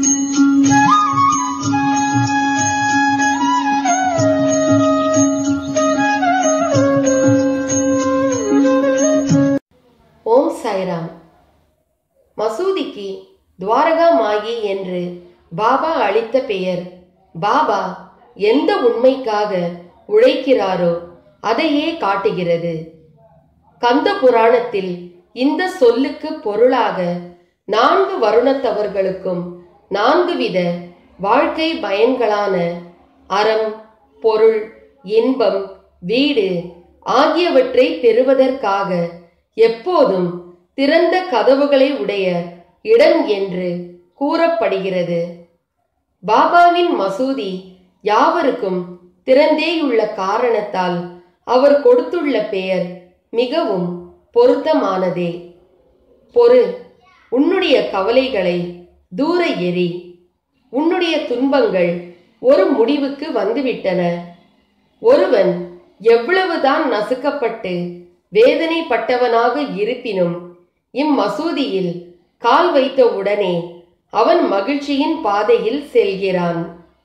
ஓம் சாய்ராம். மசூதிக்கு துவாரகா மாயி என்று பாபா அளித்த பெயர். பாபா எந்த உண்மைக்காக உழைக்கிறாரோ அதையே காட்டுகிறது. கந்த புராணத்தில் இந்த சொல்லுக்கு பொருளாக 4 வருணத்தவர்களுக்கும் 4 வித வாழ்க்கை பயன்களான அறம், பொருள், இன்பம், வீடு ஆகியவற்றை பெறுவதற்காக எப்போதும் திறந்த கதவுகளை உடைய இடம் என்று கூறப்படுகிறது. பாபாவின் மசூதி யாவருக்கும் திறந்தேயுள்ள காரணத்தால் அவர் கொடுத்துள்ள பெயர் மிகவும் பொருத்தமானதே. பொறு, உன்னுடைய கவலைகளை தூர எறி. உன்னுடைய துன்பங்கள் ஒரு முடிவுக்கு வந்துவிட்டன. ஒருவன் எவ்வளவுதான் நசுக்கப்பட்டு வேதனைப்பட்டவனாக இருப்பினும் இம்மசூதியில் கால் வைத்த உடனே அவன் மகிழ்ச்சியின் பாதையில் செல்கிறான்.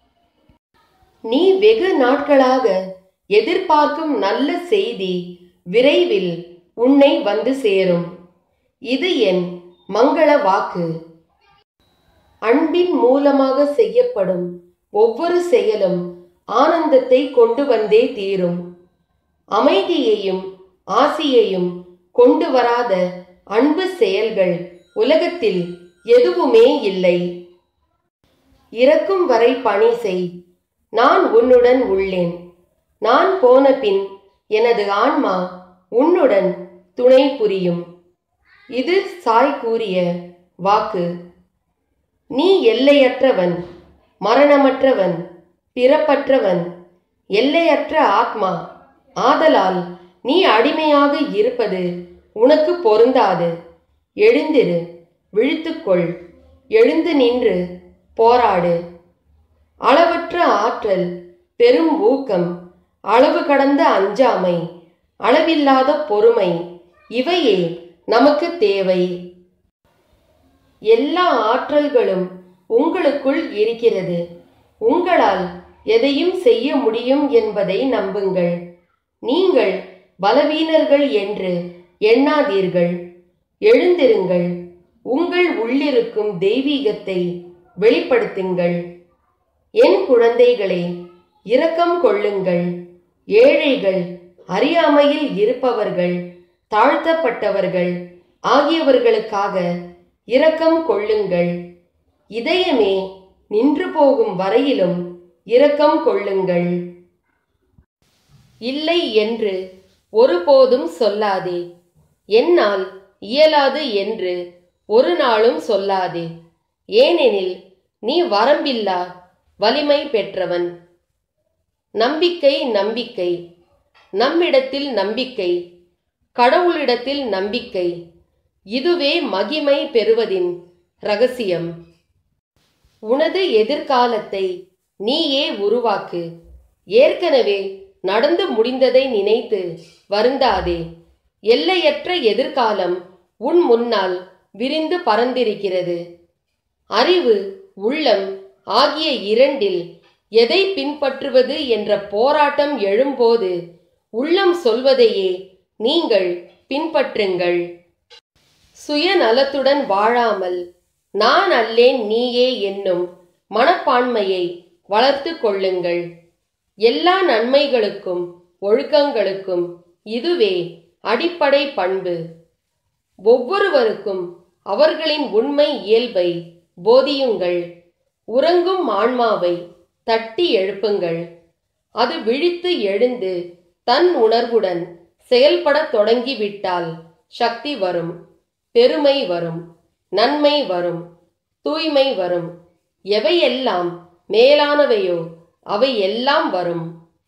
நீ வெகு நாட்களாக எதிர்பார்க்கும் நல்ல செய்தி விரைவில் உன்னை வந்து சேரும். இது என் மங்கள வாக்கு. அன்பின் மூலமாக செய்யப்படும் ஒவ்வொரு செயலும் ஆனந்தத்தை கொண்டு வந்தே தீரும். அமைதியையும் ஆசியையும் கொண்டு வராத அன்பு செயல்கள் உலகத்தில் எதுவுமே இல்லை. இறக்கும் வரை பணி செய். நான் உன்னுடன் உள்ளேன். நான் போன பின் எனது ஆன்மா உன்னுடன் துணை புரியும். இது சாய் கூறிய வாக்கு. நீ எல்லையற்றவன், மரணமற்றவன், பிறப்பற்றவன், எல்லையற்ற ஆத்மா. ஆதலால் நீ அடிமையாக இருப்பது உனக்கு பொருந்தாது. எழுந்திரு, விழித்துக்கொள், எழுந்து நின்று போராடு. அளவற்ற ஆற்றல், பெரும் ஊக்கம், அளவு கடந்த அஞ்சாமை, அளவில்லாத பொறுமை இவையே நமக்கு தேவை. எல்லா ஆற்றல்களும் உங்களுக்குள் இருக்கிறது. உங்களால் எதையும் செய்ய முடியும் என்பதை நம்புங்கள். நீங்கள் பலவீனர்கள் என்று எண்ணாதீர்கள். எழுந்திருங்கள். உங்கள் உள்ளிருக்கும் தெய்வீகத்தை வெளிப்படுத்துங்கள். என் குழந்தைகளே, இரக்கம் கொள்ளுங்கள். ஏழைகள், அறியாமையில் இருப்பவர்கள், தாழ்த்தப்பட்டவர்கள் ஆகியவர்களுக்காக இரக்கம் கொள்ளுங்கள். இதயமே நின்று போகும் வரையிலும் இரக்கம் கொள்ளுங்கள். இல்லை என்று ஒருபோதும் சொல்லாதே. என்னால் இயலாது என்று ஒரு நாளும் சொல்லாதே. ஏனெனில் நீ வரம்பில்லா வலிமை பெற்றவன். நம்பிக்கை, நம்பிக்கை, நம்மிடத்தில் நம்பிக்கை, கடவுளிடத்தில் நம்பிக்கை, இதுவே மகிமை பெறுவதின் இரகசியம். உனது எதிர்காலத்தை நீயே உருவாக்கு. ஏற்கனவே நடந்து முடிந்ததை நினைத்து வருந்தாதே. எல்லையற்ற எதிர்காலம் உன் முன்னால் விரிந்து பறந்திருக்கிறது. அறிவு, உள்ளம் ஆகிய இரண்டில் எதை பின்பற்றுவது என்ற போராட்டம் எழும்போது உள்ளம் சொல்வதையே நீங்கள் பின்பற்றுங்கள். சுயநலத்துடன் வாழாமல் நான் அல்லேன் நீயே என்னும் மனப்பான்மையை வளர்த்து கொள்ளுங்கள். எல்லா நன்மைகளுக்கும் ஒழுக்கங்களுக்கும் இதுவே அடிப்படை பண்பு. ஒவ்வொருவருக்கும் அவர்களின் உண்மை இயல்பை போதியுங்கள். உறங்கும் ஆன்மாவை தட்டி எழுப்புங்கள். அது விழித்து எழுந்து தன் உணர்வுடன் செயல்பட தொடங்கிவிட்டால் சக்தி வரும், பெருமை வரும், நன்மை வரும், தூய்மை வரும். எவையெல்லாம் மேலானவையோ அவை எல்லாம் வரும்.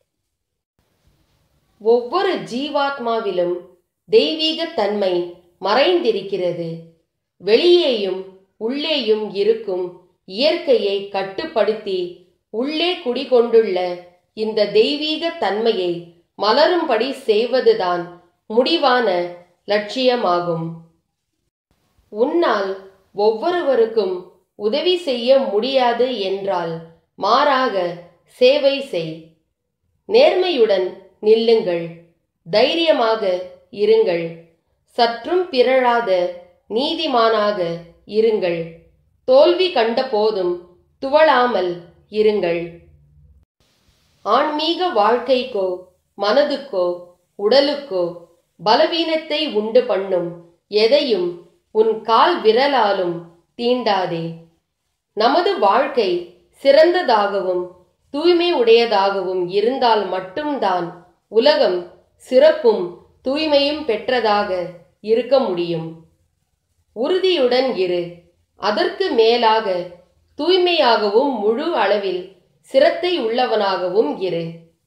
ஒவ்வொரு ஜீவாத்மாவிலும் தெய்வீக தன்மை மறைந்திருக்கிறது. வெளியேயும் உள்ளேயும் இருக்கும் இயற்கையை கட்டுப்படுத்தி உள்ளே குடிகொண்டுள்ள இந்த தெய்வீக தன்மையை மலரும்படி செய்வதுதான் முடிவான லட்சியமாகும். உன்னால் ஒவ்வொருவருக்கும் உதவி செய்ய முடியாது என்றால் மாறாக சேவை செய். நேர்மையுடன் நில்லுங்கள், தைரியமாக இருங்கள், சற்றும் பிறழாத நீதிமானாக இருங்கள். தோல்வி கண்ட போதும் துவளாமல் இருங்கள். ஆன்மீக வாழ்க்கைக்கோ மனதுக்கோ உடலுக்கோ பலவீனத்தை உண்டு பண்ணும் எதையும் உன் கால் விரலாலும் தீண்டாதே. நமது வாழ்க்கை சிறந்ததாகவும் தூய்மை உடையதாகவும் இருந்தால் மட்டும்தான் உலகம் சிறப்பும் தூய்மையும் பெற்றதாக இருக்க முடியும். உறுதியுடன் இரு. அதற்கு மேலாக தூய்மையாகவும் முழு அளவில் சிரத்தை உள்ளவனாகவும் இரு.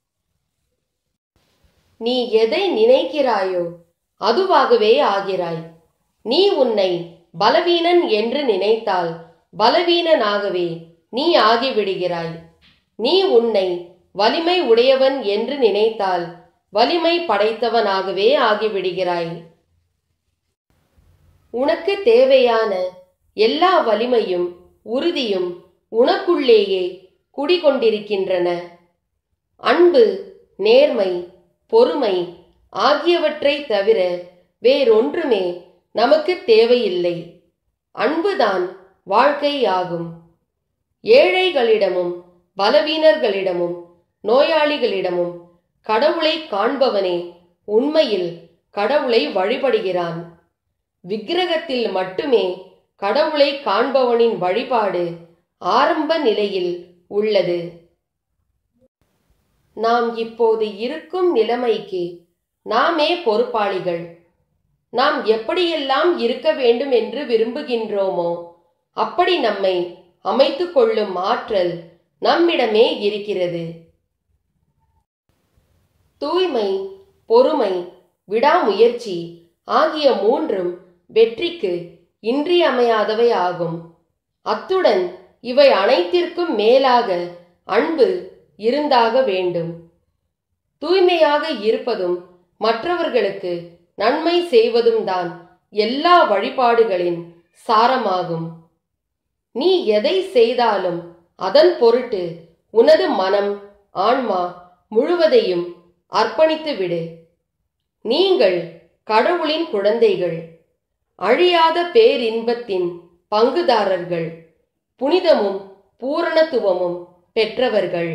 நீ எதை நினைக்கிறாயோ அதுவாகவே ஆகிறாய். நீ உன்னை பலவீனன் என்று நினைத்தால் பலவீனனாகவே நீ ஆகிவிடுகிறாய். நீ உன்னை வலிமை உடையவன் என்று நினைத்தால் வலிமை படைத்தவனாகவே ஆகிவிடுகிறாய். உனக்கு தேவையான எல்லா வலிமையும் உறுதியும் உனக்குள்ளேயே குடிகொண்டிருக்கின்றன. அன்பு, நேர்மை, பொறுமை ஆகியவற்றை தவிர வேறொன்றுமே நமக்கு தேவையில்லை. அன்புதான் வாழ்க்கையாகும். ஏழைகளிடமும் பலவீனர்களிடமும் நோயாளிகளிடமும் கடவுளை காண்பவனே உண்மையில் கடவுளை வழிபடுகிறான். விக்கிரகத்தில் மட்டுமே கடவுளை காண்பவனின் வழிபாடு ஆரம்ப நிலையில் உள்ளது. நாம் இப்போது இருக்கும் நிலைமைக்கு நாமே பொறுப்பாளிகள். நாம் எப்படியெல்லாம் இருக்க வேண்டும் என்று விரும்புகின்றோமோ அப்படி நம்மை அமைத்து கொள்ளும் ஆற்றல் நம்மிடமே இருக்கிறது. தூய்மை, பொறுமை, விடாமுயற்சி ஆகிய மூன்றும் வெற்றிக்கு இன்றியமையாதவை ஆகும். அத்துடன் இவை அனைத்திற்கும் மேலாக அன்பு இருந்தாக வேண்டும். தூய்மையாக இருப்பதும் மற்றவர்களுக்கு நன்மை செய்வதும் தான் எல்லா வழிபாடுகளின் சாரமாகும். நீ எதை செய்தாலும் அதன் பொருட்டு உனது மனம், ஆன்மா முழுவதையும் அர்ப்பணித்து விடு. நீங்கள் கடவுளின் குழந்தைகள், அழியாத பேரின்பத்தின் பங்குதாரர்கள், புனிதமும் பூரணத்துவமும் பெற்றவர்கள்.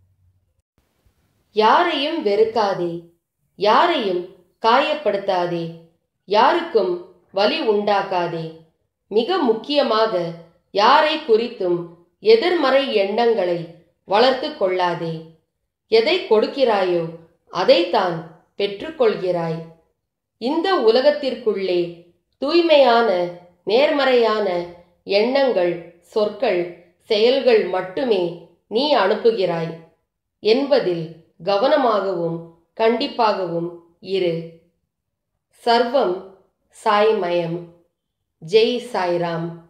யாரையும் வெறுக்காதே, யாரையும் காயப்படுத்தாதே, யாருக்கும் வலி உண்டாக்காதே. மிக முக்கியமாக யாரை குறித்தும் எதிர்மறை எண்ணங்களை வளர்த்து கொள்ளாதே. எதை கொடுக்கிறாயோ அதைத்தான் பெற்றுக்கொள்கிறாய். இந்த உலகத்திற்குள்ளே தூய்மையான நேர்மறையான எண்ணங்கள், சொற்கள், செயல்கள் மட்டுமே நீ அனுப்புகிறாய் என்பதில் கவனமாகவும் கண்டிப்பாகவும் இரு. சர்வம் சாய்மயம். ஜெய் சாய்ராம்.